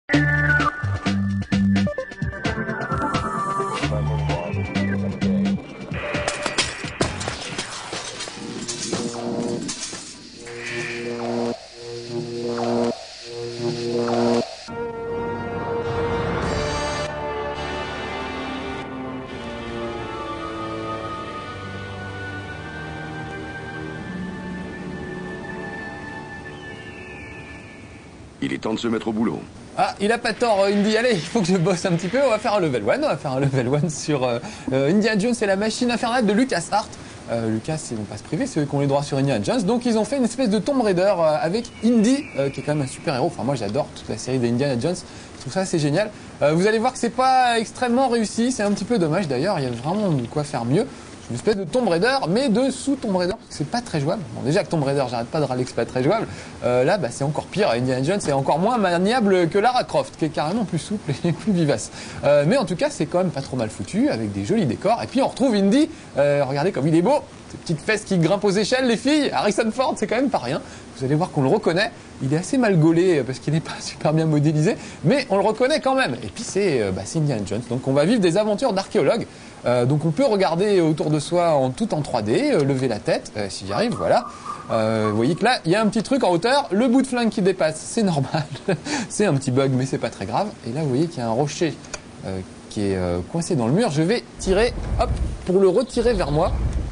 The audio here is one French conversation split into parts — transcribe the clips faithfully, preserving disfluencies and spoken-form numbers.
Il est temps de se mettre au boulot. Ah, il a pas tort, Indy. Allez, il faut que je bosse un petit peu. On va faire un level one. On va faire un level one sur euh, euh, Indiana Jones et la machine infernale de LucasArts. Euh, Lucas, ils vont pas se priver, c'est eux qui ont les droits sur Indiana Jones. Donc, ils ont fait une espèce de Tomb Raider euh, avec Indy, euh, qui est quand même un super héros. Enfin, moi, j'adore toute la série d'Indiana Jones. Je trouve ça assez génial. Euh, vous allez voir que c'est pas extrêmement réussi. C'est un petit peu dommage d'ailleurs. Il y a vraiment de quoi faire mieux. Une espèce de Tomb Raider, mais de sous Tomb Raider, parce que c'est pas très jouable. Bon, déjà que Tomb Raider, j'arrête pas de râler que c'est pas très jouable. Euh, là, bah, c'est encore pire. Indiana Jones est encore moins maniable que Lara Croft, qui est carrément plus souple et plus vivace. Euh, mais en tout cas, c'est quand même pas trop mal foutu, avec des jolis décors. Et puis on retrouve Indy. Euh, regardez comme il est beau. Ces petites fesses qui grimpent aux échelles, les filles. Harrison Ford, c'est quand même pas rien. Vous allez voir qu'on le reconnaît. Il est assez mal gaulé parce qu'il n'est pas super bien modélisé, mais on le reconnaît quand même. Et puis c'est bah, Indiana Jones. Donc on va vivre des aventures d'archéologue. Euh, donc on peut regarder autour de soi en tout en trois D, euh, lever la tête, euh, si j'y arrive, voilà. Euh, vous voyez que là, il y a un petit truc en hauteur, le bout de flingue qui dépasse, c'est normal. C'est un petit bug, mais c'est pas très grave. Et là, vous voyez qu'il y a un rocher euh, qui est euh, coincé dans le mur. Je vais tirer, hop, pour le retirer vers moi.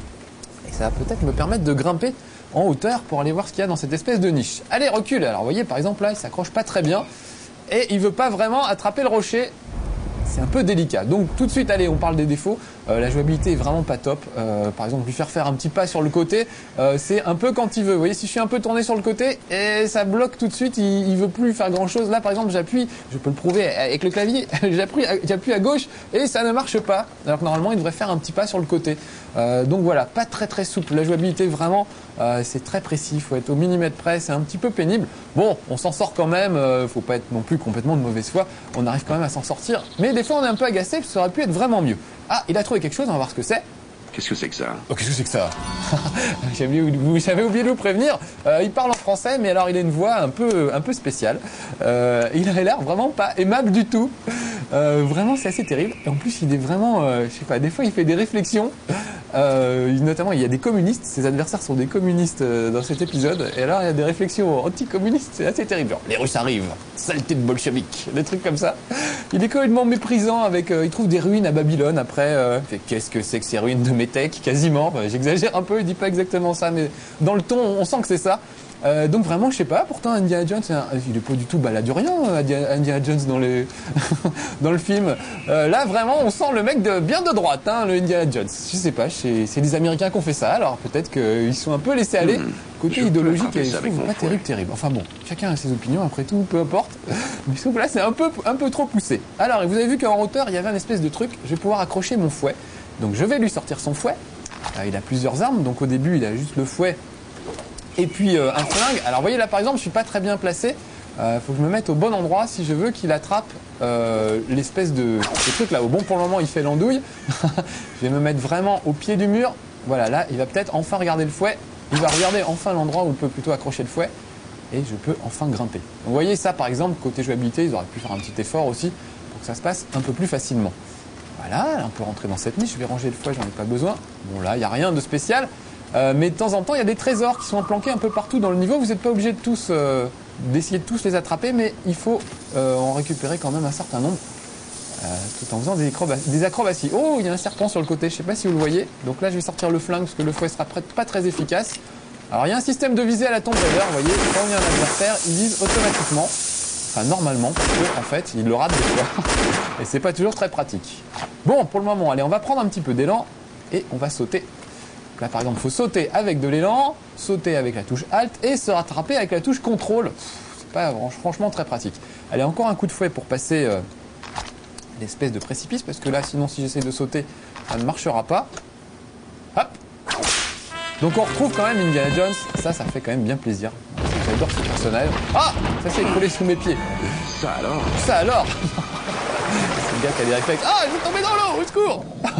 Et ça va peut-être me permettre de grimper en hauteur pour aller voir ce qu'il y a dans cette espèce de niche. Allez, recule. Alors, vous voyez, par exemple, là, il s'accroche pas très bien. Et il veut pas vraiment attraper le rocher. C'est un peu délicat. Donc tout de suite, allez, on parle des défauts. Euh, la jouabilité est vraiment pas top. Euh, par exemple, lui faire faire un petit pas sur le côté, euh, c'est un peu quand il veut. Vous voyez, si je suis un peu tourné sur le côté, et ça bloque tout de suite, il, il veut plus faire grand chose. Là, par exemple, j'appuie, je peux le prouver avec le clavier, j'appuie, j'appuie à gauche et ça ne marche pas. Alors que normalement, il devrait faire un petit pas sur le côté. Euh, donc voilà, pas très très souple. La jouabilité, vraiment, euh, c'est très précis. Il faut être au millimètre près. C'est un petit peu pénible. Bon, on s'en sort quand même. Euh, faut pas être non plus complètement de mauvaise foi. On arrive quand même à s'en sortir. Mais des fois, on est un peu agacé. Ça aurait pu être vraiment mieux. Ah, il a trouvé quelque chose. On va voir ce que c'est. Qu'est-ce que c'est que ça? Oh, qu'est-ce que c'est que ça? J'avais oublié, vous avez oublié de nous prévenir. Euh, il parle en français, mais alors il a une voix un peu, un peu spéciale. Euh, il a l'air vraiment pas aimable du tout. Euh, vraiment, c'est assez terrible. Et en plus, il est vraiment, euh, je sais pas, des fois, il fait des réflexions. Euh, notamment, il y a des communistes. Ses adversaires sont des communistes euh, dans cet épisode. Et alors, il y a des réflexions anti-communistes. C'est assez terrible. Genre, les Russes arrivent. Saleté de bolcheviks. Des trucs comme ça. Il est complètement méprisant. Avec, euh, il trouve des ruines à Babylone. Après, euh, qu'est-ce que c'est que ces ruines de Métèque? Quasiment. Enfin, j'exagère un peu. Il dit pas exactement ça, mais dans le ton, on sent que c'est ça. Euh, donc vraiment, je sais pas. Pourtant, Indiana Jones, un, il est pas du tout baladurien, Indiana Jones dans les dans le film. Euh, là, vraiment, on sent le mec de bien de droite, hein, le Indiana Jones. Je sais pas. C'est les Américains qui ont fait ça. Alors peut-être qu'ils sont un peu laissés aller. Mmh, Côté idéologique, je trouve pas terrible, terrible. Enfin bon, chacun a ses opinions. Après tout, peu importe. Mais je trouve que là, c'est un peu un peu trop poussé. Alors, vous avez vu qu'en hauteur, il y avait un espèce de truc. Je vais pouvoir accrocher mon fouet. Donc, je vais lui sortir son fouet. Euh, il a plusieurs armes. Donc, au début, il a juste le fouet. Et puis euh, un flingue. Alors vous voyez là par exemple je suis pas très bien placé. Il euh, faut que je me mette au bon endroit si je veux qu'il attrape euh, l'espèce de, de truc là. Au bon pour le moment il fait l'andouille. Je vais me mettre vraiment au pied du mur. Voilà, là il va peut-être enfin regarder le fouet. Il va regarder enfin l'endroit où il peut plutôt accrocher le fouet. Et je peux enfin grimper. Donc vous voyez ça par exemple côté jouabilité ils auraient pu faire un petit effort aussi pour que ça se passe un peu plus facilement. Voilà, là, on peut rentrer dans cette niche. Je vais ranger le fouet, j'en ai pas besoin. Bon là il n'y a rien de spécial. Euh, mais de temps en temps, il y a des trésors qui sont planqués un peu partout dans le niveau. Vous n'êtes pas obligé de tous euh, d'essayer de tous les attraper, mais il faut euh, en récupérer quand même un certain nombre, euh, tout en faisant des, des acrobaties. Oh, il y a un serpent sur le côté. Je ne sais pas si vous le voyez. Donc là, je vais sortir le flingue parce que le fouet sera pas très efficace. Alors, il y a un système de visée à la Tomb Raider. Vous voyez, quand il y a un adversaire, il vise automatiquement. Enfin, normalement, parce que, en fait, il le rate des fois. Et c'est pas toujours très pratique. Bon, pour le moment, allez, on va prendre un petit peu d'élan et on va sauter. Là, par exemple, il faut sauter avec de l'élan, sauter avec la touche Alt et se rattraper avec la touche Contrôle. C'est pas franchement très pratique. Allez, encore un coup de fouet pour passer euh, l'espèce de précipice, parce que là, sinon, si j'essaie de sauter, ça ne marchera pas. Hop. Donc, on retrouve quand même Indiana Jones. Ça, ça fait quand même bien plaisir. J'adore ce personnage. Ah, ça s'est écroulé sous mes pieds. Ça alors Ça alors C'est le gars qui a des réflexes. Ah, je vais tomber dans l'eau, au secours.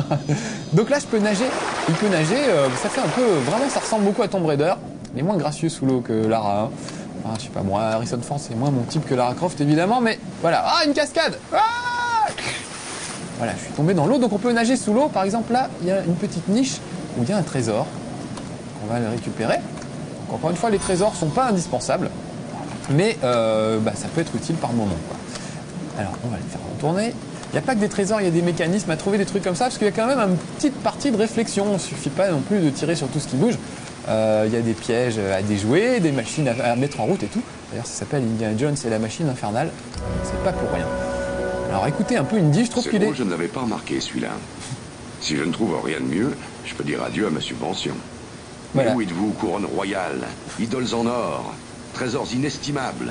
Donc là, je peux nager. Il peut nager. Euh, ça fait un peu... Vraiment, ça ressemble beaucoup à Tomb Raider. Il est moins gracieux sous l'eau que Lara. Hein. Enfin, je sais pas, moi, Harrison Ford, c'est moins mon type que Lara Croft, évidemment, mais voilà. Ah, une cascade. Ah, voilà, je suis tombé dans l'eau, donc on peut nager sous l'eau. Par exemple, là, il y a une petite niche où il y a un trésor. On va le récupérer. Donc, encore une fois, les trésors sont pas indispensables, mais euh, bah, ça peut être utile par moment, quoi. Alors, on va les faire retourner. Il n'y a pas que des trésors, il y a des mécanismes à trouver, des trucs comme ça, parce qu'il y a quand même une petite partie de réflexion. Il ne suffit pas non plus de tirer sur tout ce qui bouge. Euh, il y a des pièges à déjouer, des machines à, à mettre en route et tout. D'ailleurs, ça s'appelle Indiana Jones et la machine infernale. C'est pas pour rien. Alors, écoutez un peu Indy, je trouve qu'il est... Je ne l'avais pas remarqué, celui-là. Si je ne trouve rien de mieux, je peux dire adieu à ma subvention. Voilà. Mais où êtes-vous, couronne royale, idoles en or, trésors inestimables?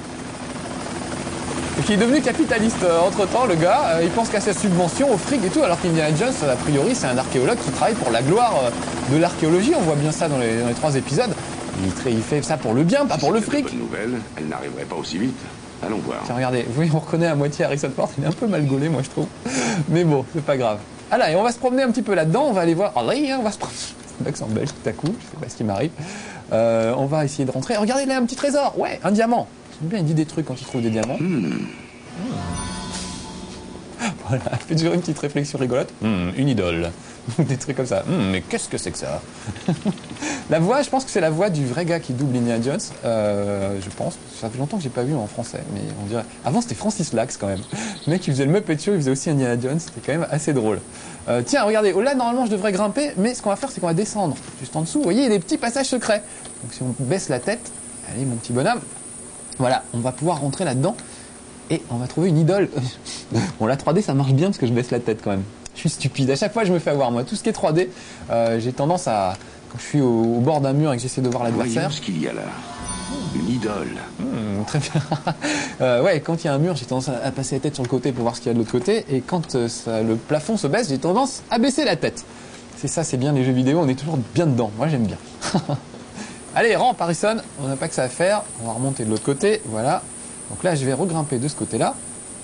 Et qui est devenu capitaliste euh, entre-temps, le gars. Euh, il pense qu'à sa subvention, au fric et tout, alors qu'Indiana Jones, a priori, c'est un archéologue qui travaille pour la gloire euh, de l'archéologie. On voit bien ça dans les, dans les trois épisodes. Il, tra- il fait ça pour le bien, pas Si pour le c'était fric. de bonne nouvelle, elle n'arriverait pas aussi vite. Allons voir. Tiens, regardez, vous voyez, on reconnaît à moitié Harrison Ford. Il est un peu mal gaulé, moi, je trouve. Mais bon, c'est pas grave. Ah là, et on va se promener un petit peu là-dedans. On va aller voir... Ah là, on va se promener... C'est un accent belge tout à coup, je sais pas ce qui m'arrive. Euh, on va essayer de rentrer. Regardez là, un petit trésor. Ouais, un diamant. J'aime bien, il dit des trucs quand il trouve des diamants. Hmm. Voilà, fait toujours une petite réflexion rigolote. Hmm, une idole. Des trucs comme ça. Hmm, mais qu'est-ce que c'est que ça? La voix, je pense que c'est la voix du vrai gars qui double Indiana Jones. Euh, je pense. Ça fait longtemps que j'ai pas vu en français, mais on dirait. Avant, c'était Francis Lax quand même. Le mec qui faisait le Muppet Show, il faisait aussi Indiana Jones. C'était quand même assez drôle. Euh, tiens, regardez. Là, normalement, je devrais grimper, mais ce qu'on va faire, c'est qu'on va descendre juste en dessous. Vous voyez, il y a des petits passages secrets. Donc, si on baisse la tête, allez, mon petit bonhomme. Voilà, on va pouvoir rentrer là-dedans. Et on va trouver une idole. Bon, la trois D, ça marche bien parce que je baisse la tête quand même. Je suis stupide. À chaque fois, je me fais avoir. Moi, tout ce qui est trois D, euh, j'ai tendance à... Quand je suis au, au bord d'un mur et que j'essaie de voir l'adversaire... Voyons ce qu'il y a là. Une idole. Mmh, très bien. euh, ouais, quand il y a un mur, j'ai tendance à, à passer la tête sur le côté pour voir ce qu'il y a de l'autre côté. Et quand euh, ça, le plafond se baisse, j'ai tendance à baisser la tête. C'est ça, c'est bien les jeux vidéo. On est toujours bien dedans. Moi, j'aime bien. Allez, rampe, Harrison. On n'a pas que ça à faire. On va remonter de l'autre côté. Voilà. Donc là, je vais regrimper de ce côté-là.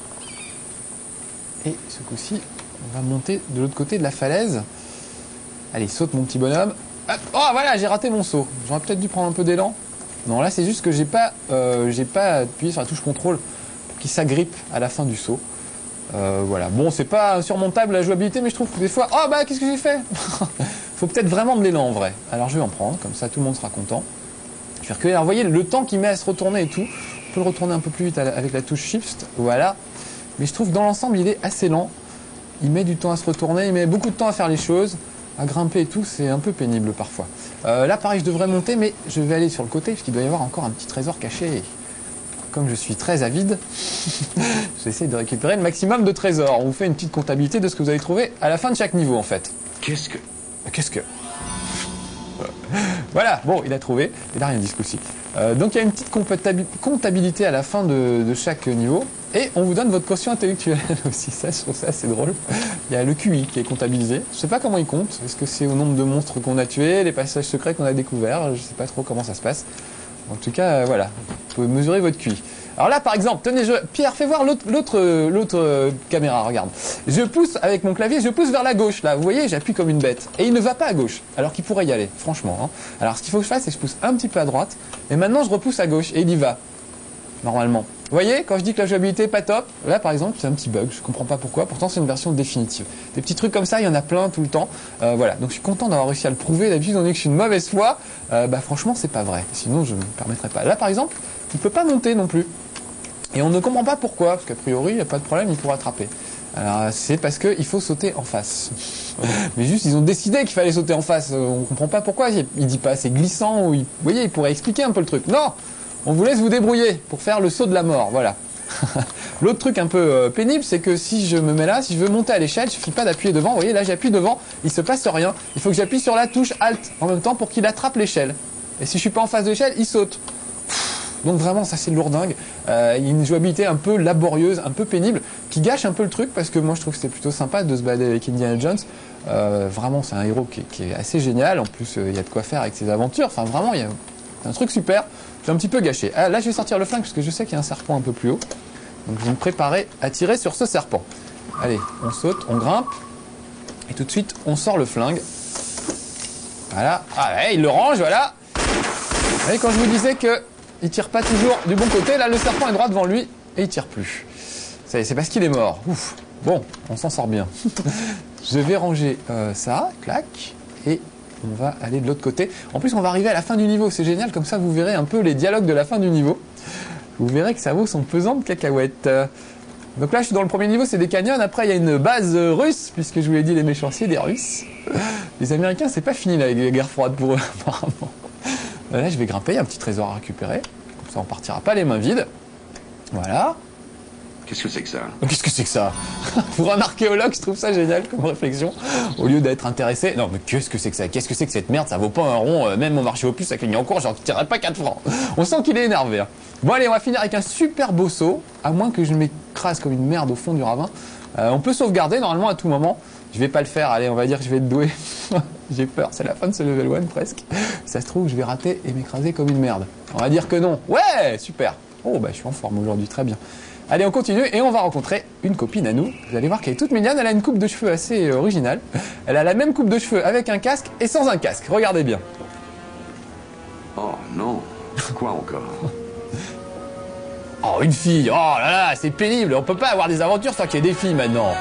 Et ce coup-ci, on va monter de l'autre côté de la falaise. Allez, saute mon petit bonhomme. Hop. Oh, voilà, j'ai raté mon saut. J'aurais peut-être dû prendre un peu d'élan. Non, là, c'est juste que j'ai pas, euh, j'ai pas appuyé sur la touche contrôle pour qu'il s'agrippe à la fin du saut. Euh, voilà. Bon, c'est pas insurmontable la jouabilité, mais je trouve que des fois... Oh, bah, qu'est-ce que j'ai fait? Faut peut-être vraiment de l'élan, en vrai. Alors, je vais en prendre. Comme ça, tout le monde sera content. Je vais reculer. Alors, vous voyez, le temps qu'il met à se retourner et tout... On peut le retourner un peu plus vite avec la touche Shift, voilà. Mais je trouve que dans l'ensemble, il est assez lent. Il met du temps à se retourner, il met beaucoup de temps à faire les choses, à grimper et tout, c'est un peu pénible parfois. Euh, là, pareil, je devrais monter, mais je vais aller sur le côté, parce qu'il doit y avoir encore un petit trésor caché. Comme je suis très avide, j'essaie de récupérer le maximum de trésors. On vous fait une petite comptabilité de ce que vous allez trouver à la fin de chaque niveau, en fait. Qu'est-ce que... Qu'est-ce que... Voilà, bon, il a trouvé. Il n'a rien dit ce coup-ci. Euh, donc il y a une petite comptabilité à la fin de, de chaque niveau. Et on vous donne votre quotient intellectuel aussi. Ça, je trouve ça assez drôle. Il y a le Q I qui est comptabilisé. Je ne sais pas comment il compte. Est-ce que c'est au nombre de monstres qu'on a tués, les passages secrets qu'on a découverts? Je ne sais pas trop comment ça se passe. En tout cas, euh, voilà. Vous pouvez mesurer votre Q I. Alors là, par exemple, tenez, je... Pierre, fais voir l'autre, l'autre, l'autre euh, caméra, regarde. Je pousse avec mon clavier, je pousse vers la gauche, là. Vous voyez, j'appuie comme une bête. Et il ne va pas à gauche, alors qu'il pourrait y aller, franchement. Hein. Alors, ce qu'il faut que je fasse, c'est que je pousse un petit peu à droite. Et maintenant, je repousse à gauche, et il y va. Normalement. Vous voyez, quand je dis que la jouabilité est pas top, là, par exemple, c'est un petit bug. Je comprends pas pourquoi. Pourtant, c'est une version définitive. Des petits trucs comme ça, il y en a plein tout le temps. Euh, voilà. Donc, je suis content d'avoir réussi à le prouver. D'habitude, on dit que je suis une mauvaise foi. Euh, bah, franchement, c'est pas vrai. Sinon, je ne me permettrais pas. Là, par exemple, il peut pas monter non plus. Et on ne comprend pas pourquoi, parce qu'a priori, il n'y a pas de problème, il pourra attraper. Alors, c'est parce qu'il faut sauter en face. Mais juste, ils ont décidé qu'il fallait sauter en face. On ne comprend pas pourquoi. Il ne dit pas c'est glissant, ou il... Vous voyez, il pourrait expliquer un peu le truc. Non! On vous laisse vous débrouiller pour faire le saut de la mort, voilà. L'autre truc un peu euh, pénible, c'est que si je me mets là, si je veux monter à l'échelle, il ne suffit pas d'appuyer devant. Vous voyez, là, j'appuie devant, il se passe rien. Il faut que j'appuie sur la touche Alt en même temps pour qu'il attrape l'échelle. Et si je suis pas en face de l'échelle, il saute. Donc vraiment, ça c'est lourdingue. Euh, il y a une jouabilité un peu laborieuse, un peu pénible, qui gâche un peu le truc parce que moi je trouve que c'était plutôt sympa de se balader avec Indiana Jones. Euh, vraiment, c'est un héros qui, qui est assez génial. En plus, euh, il y a de quoi faire avec ses aventures. Enfin, vraiment, il y a un truc super. J'ai un petit peu gâché. Ah, là, je vais sortir le flingue parce que je sais qu'il y a un serpent un peu plus haut. Donc, je vais me préparer à tirer sur ce serpent. Allez, on saute, on grimpe. Et tout de suite, on sort le flingue. Voilà. Ah, ouais, il le range, voilà. Et quand je vous disais que il tire pas toujours du bon côté. Là, le serpent est droit devant lui et il tire plus. Ça y est, c'est parce qu'il est mort. Ouf. Bon, on s'en sort bien. Je vais ranger euh, ça, clac, et on va aller de l'autre côté. En plus, on va arriver à la fin du niveau. C'est génial, comme ça, vous verrez un peu les dialogues de la fin du niveau. Vous verrez que ça vaut son pesant de cacahuètes. Donc là, je suis dans le premier niveau, c'est des canyons. Après, il y a une base russe, puisque je vous l'ai dit, les méchanciers des Russes. Les Américains, c'est pas fini là, avec les guerres froides pour eux, apparemment. Là, je vais grimper, il y a un petit trésor à récupérer. Comme ça, on partira pas les mains vides. Voilà. Qu'est-ce que c'est que ça? Qu'est-ce que c'est que ça? Pour un archéologue, je trouve ça génial comme réflexion. Au lieu d'être intéressé. Non, mais qu'est-ce que c'est que ça? Qu'est-ce que c'est que cette merde? Ça vaut pas un rond, euh, même au marché aux puces à Clignancourt, j'en tirerais pas quatre francs. On sent qu'il est énervé. Hein. Bon, allez, on va finir avec un super beau saut. À moins que je m'écrase comme une merde au fond du ravin. Euh, on peut sauvegarder normalement à tout moment. Je vais pas le faire. Allez, on va dire que je vais être doué. J'ai peur. C'est la fin de ce level un presque. Ça se trouve, je vais rater et m'écraser comme une merde. On va dire que non. Ouais, super. Oh, bah, je suis en forme aujourd'hui. Très bien. Allez, on continue et on va rencontrer une copine à nous. Vous allez voir qu'elle est toute mignonne, elle a une coupe de cheveux assez euh, originale. Elle a la même coupe de cheveux avec un casque et sans un casque. Regardez bien. Oh non, quoi encore? Oh, une fille. Oh là là, c'est pénible. On peut pas avoir des aventures sans qu'il y ait des filles maintenant.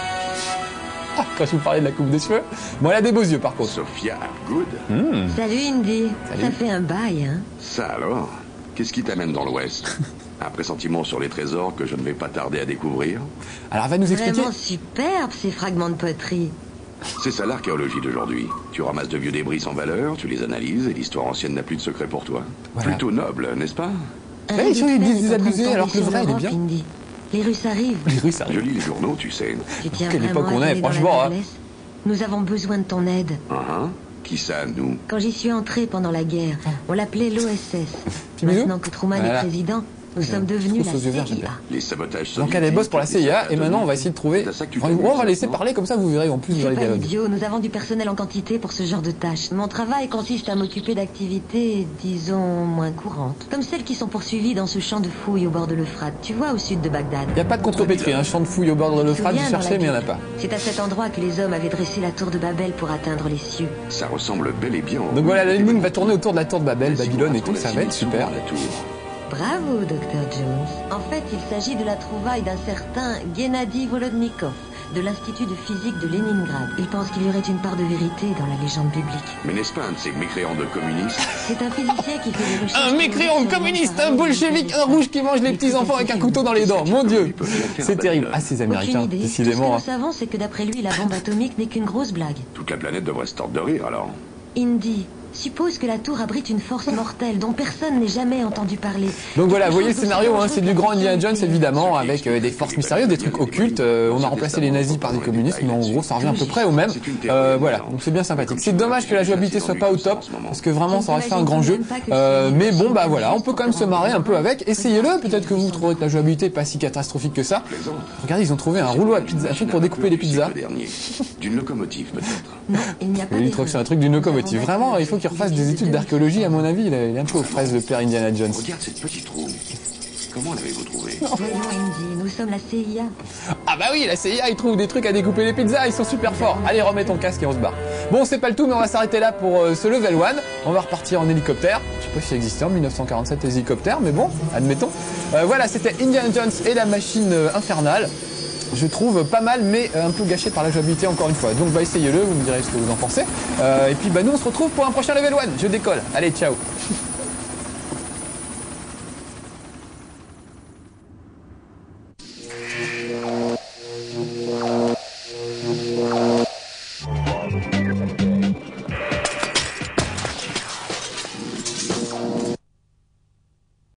Ah, quand je vous parlais de la coupe de cheveux. Bon, elle a des beaux yeux par contre. Sophia Good. Mmh. Salut Indy. Salut. Ça fait un bail, hein? Ça alors? Qu'est-ce qui t'amène dans l'Ouest? Un pressentiment sur les trésors que je ne vais pas tarder à découvrir? Alors, elle va nous expliquer. Vraiment superbe ces fragments de poterie. C'est ça l'archéologie d'aujourd'hui. Tu ramasses de vieux débris sans valeur, tu les analyses et l'histoire ancienne n'a plus de secret pour toi. Voilà. Plutôt noble, n'est-ce pas? Un Eh, ils sont radeau de fer des est en train de abusés, tomber alors que le sur vrai, il est l'Europe, bien. Indy. Les Russes arrivent. Les Russes, ça Je arrive. lis les journaux, tu sais. Tu tiens Quelle vraiment époque on à est, aller dans la franchement, hein. noblesse? Nous avons besoin de ton aide. Uh-huh. Qui ça, nous? Quand j'y suis entré pendant la guerre, on l'appelait l'O S S. Petit bisou. Maintenant que Truman Voilà. est président, nous sommes Je devenus trouve la aux yeux verts, j'aime C I A. bien. Les sabotages Donc elle est boss pour la C I A et maintenant on va essayer de trouver. C'est à ça que tu On t'amuses, va laisser non? parler comme ça, vous verrez en plus Je dans les suis pas dialogues. idiot, nous avons du personnel en quantité pour ce genre de tâches. Mon travail consiste à m'occuper d'activités, disons, moins courantes. Comme celles qui sont poursuivies dans ce champ de fouilles au bord de l'Euphrate, tu vois, au sud de Bagdad. Il n'y a pas de contrepétrie, un champ de fouilles au bord de l'Euphrate, Souviens vous dans la cherchez mais il n'y en a Bible. pas. C'est à cet endroit que les hommes avaient dressé la tour de Babel pour atteindre les cieux. Ça ressemble bel et bien. au- Donc voilà, la lune va tourner autour de la tour de Babel, Mais Babylone et sinon, tout, ça la va être cible super. souvent, la tour. Bravo, docteur Jones. En fait, il s'agit de la trouvaille d'un certain Gennady Volodnikov, de l'Institut de physique de Leningrad. Il pense qu'il y aurait une part de vérité dans la légende biblique. Mais n'est-ce pas un de ces mécréants de communistes? C'est un physicien qui fait des recherches... Un mécréant sur le communiste, monde un bolchevique, un rouge qui mange les petits enfants avec un couteau dans les dents. Mon Dieu, c'est terrible. Ah, ces Américains, Aucune idée. décidément. Tout ce que nous savons, c'est que d'après lui, la bombe atomique n'est qu'une grosse blague. Toute la planète devrait se tordre de rire alors. Indy, suppose que la tour abrite une force mortelle dont personne n'ait jamais entendu parler. Donc voilà, vous voyez le Quelque chose scénario, hein, d'aussi c'est du grand Indiana Jones dangereux que évidemment, avec euh, des forces mystérieuses, des trucs occultes. Euh, on a remplacé les nazis par des communistes, mais en gros ça revient à peu près au même. Euh, voilà, donc c'est bien sympathique. C'est dommage que la jouabilité soit pas au top, parce que vraiment ça aurait fait un grand jeu. Euh, mais bon bah voilà, on peut quand même se marrer un peu avec. Essayez-le, peut-être que vous trouverez que la jouabilité est pas si catastrophique que ça. Regardez, ils ont trouvé un rouleau à pizza, un truc pour découper les pizzas. D'une locomotive peut-être. Non, il n'y a pas Il d'erreur. trouve que c'est un truc d'une locomotive. Vraiment, il faut qu'il refasse des études d'archéologie, à mon avis. Il est un peu aux fraises, le père Indiana Jones. Regarde cette petite roue. Comment l'avez-vous trouvée? Voyons, Indy, nous sommes la C I A. Ah bah oui, la C I A, ils trouvent des trucs à découper les pizzas, ils sont super forts. Allez, remets ton casque et on se barre. Bon, c'est pas le tout, mais on va s'arrêter là pour euh, ce level un. On va repartir en hélicoptère. Je sais pas si ça existait en mille neuf cent quarante-sept, les hélicoptères, mais bon, admettons. Euh, voilà, c'était Indiana Jones et la machine euh, infernale. Je trouve pas mal, mais euh, un peu gâché par la jouabilité encore une fois. Donc bah essayez-le, vous me direz ce que vous en pensez. Euh, et puis bah nous on se retrouve pour un prochain level un. Je décolle. Allez, ciao.